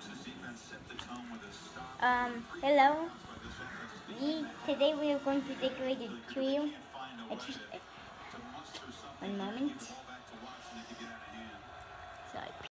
Hello. Today we are going to decorate a tree. One moment. Sorry.